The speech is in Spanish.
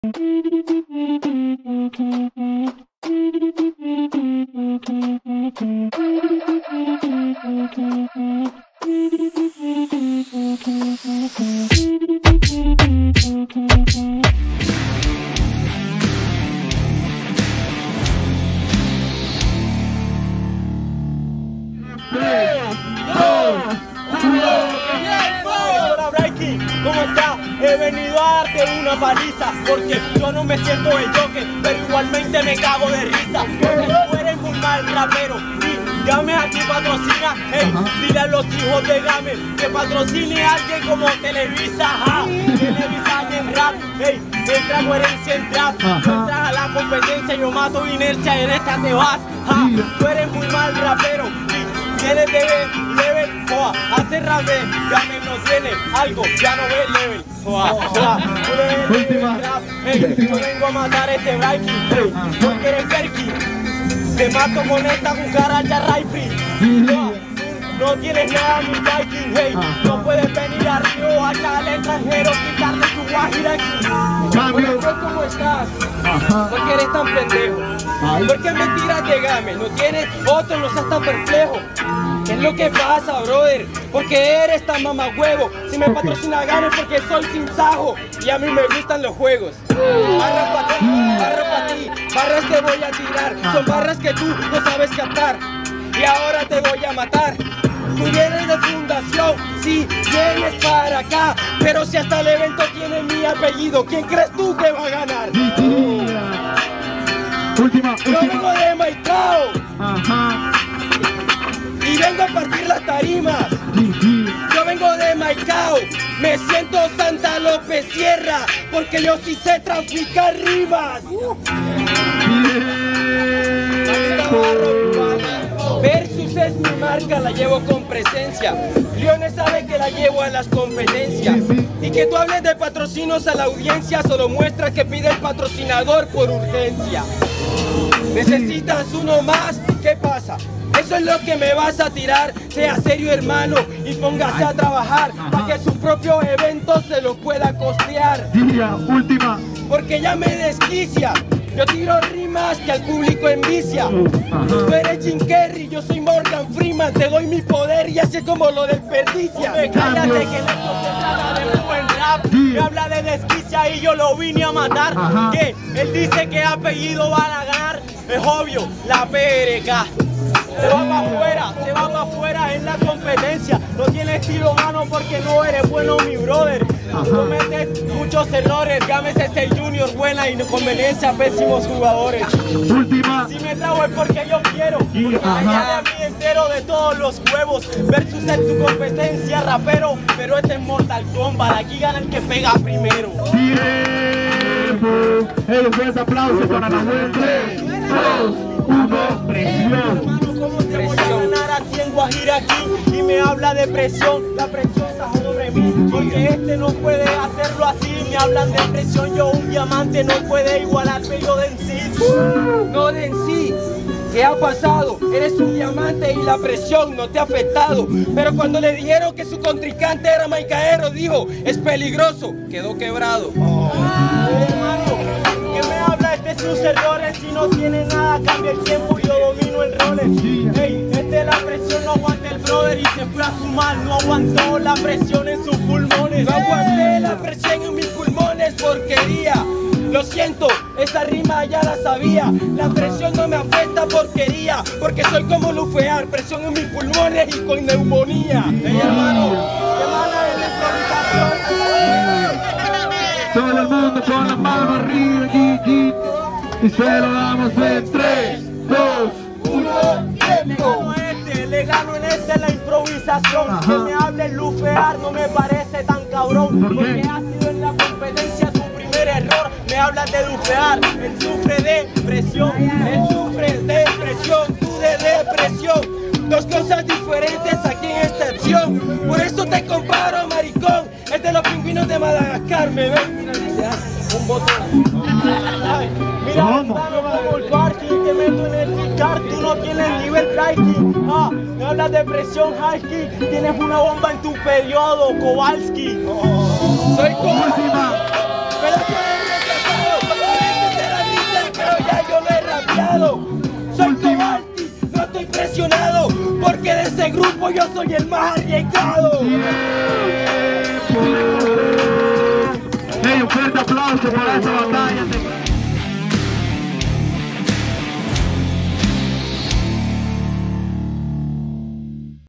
¿Cómo está? He venido a darte una paliza, porque yo no me siento el Joker, pero igualmente me cago de risa, porque tú eres muy mal rapero y Game aquí patrocina. Hey, dile a los hijos de Game que patrocine a alguien como Televisa. Televisa en rap, hey, entra coherencia en trap, entras a la competencia, yo mato inercia, en esta te vas. Tú eres muy mal rapero y tienes level, hace rap de Game no tiene algo, ya no ve level. Última. Hey, yo vengo a matar a este Viking, hey, porque eres Perky. Te mato con esta cucaracha Rayfree. No tienes nada, mi Viking, hey. No puedes venir a Río, allá al extranjero, quitarle su guajira aquí. ¿Cómo estás? ¿Por qué eres tan pendejo? ¿Por qué me tiras de Game? No tienes otro, no seas tan perplejo. ¿Qué es lo que pasa, brother? Porque eres tan mamahuevo. Si me patrocina Game porque soy sin sajo y a mí me gustan los juegos. Barras para ti, barras te voy a tirar. Son barras que tú no sabes captar y ahora te voy a matar. Tú vienes de fundación, sí, vienes para acá, pero si hasta el evento tiene mi apellido, ¿quién crees tú que va a ganar? Última. Yo vengo de Maicao y vengo a partir las tarimas. Yo vengo de Maicao, me siento Santa López Sierra, porque yo sí sé traficar rimas. Versus es mi marca, la llevo con presencia. Leones sabe que la llevo a las competencias. Y que tú hables de patrocinios a la audiencia solo muestra que pide el patrocinador por urgencia. ¿Necesitas uno más? ¿Qué pasa? Eso es lo que me vas a tirar. Sea serio, hermano, y póngase a trabajar para que su propio evento se lo pueda costear. Última. Porque ya me desquicia. Yo tiro rimas que al público envicia. Tú eres Jim Carrey, yo soy Morgan Freeman. Te doy mi poder y así como lo desperdicia. Cállate que esto se trata de un buen rap. Me habla de desquicia y yo lo vine a matar. Que él dice que apellido van a ganar. Es obvio, la PRK. Se va para afuera en la competencia. No tiene estilo, mano, porque no eres bueno, mi brother. Cometes muchos errores. Game es el Junior, buena inconveniencia, pésimos jugadores. Última. Si me trago es porque yo quiero. Porque me sale a mí entero de todos los huevos. Versus en tu competencia, rapero. Pero este es Mortal Kombat. Aquí gana el que pega primero. Un fuerte aplauso para la web. 3, 2, 1, presión. ¿Cómo te voy a ganar aquí en Guajira aquí? Y me habla de presión, la presión está sobre mí. Porque este no puede hacerlo así. Me hablan de presión, yo un diamante no puede igualarme yo de en sí. No de en sí. ¿Qué ha pasado? Eres un diamante y la presión no te ha afectado. Pero cuando le dijeron que su contrincante era Maicaero, dijo, es peligroso, quedó quebrado. Hermano, ¿qué me habla de sus errores? Si no tiene nada, cambia el tiempo y yo domino el roles. Hey, la presión no aguanta el brother y se fue a fumar. No aguantó la presión en sus pulmones. No aguanté la presión en mis pulmones, porquería. Lo siento, esa rima ya la sabía. La presión no me afecta, porquería, porque soy como Lufear, presión en mis pulmones y con neumonía. Hey, hermano, ¿qué mala es la improvisación? Todo el mundo con las manos arriba, y se lo damos en 3, 2, 1, tiempo. Le gano en la improvisación. Que me hable Lufear no me parece tan cabrón. Porque ha sido en la competencia tu primer error. Me hablas de Lufear, él sufre de presión. Él sufre de presión, tú de depresión. Dos cosas diferentes aquí en esta acción. Por eso te comparo, maricón. Es de los pingüinos de Madagascar, me ven. Un botón. Ay, mira, como el parking que meto en el ficar. Tú no tienes nivel Traiking. Me hablas de presión, Husky. Tienes una bomba en tu periodo, Kowalski. Soy Kowalski. Pero soy retrasado. este grupo yo soy el más arriesgado. Hey, un fuerte aplauso para esa batalla.